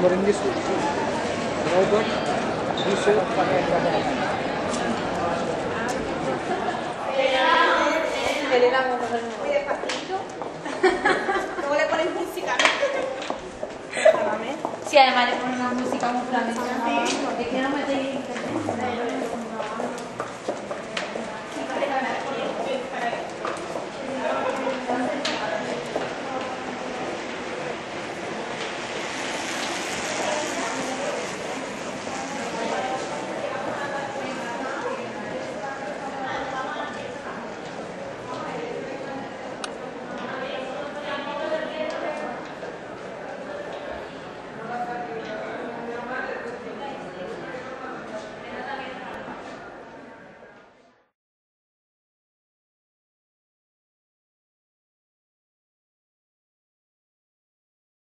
number in this way. Robert, Yusuf, Elena, vamos a hacer muy despacito. Luego le pones música. Sí, además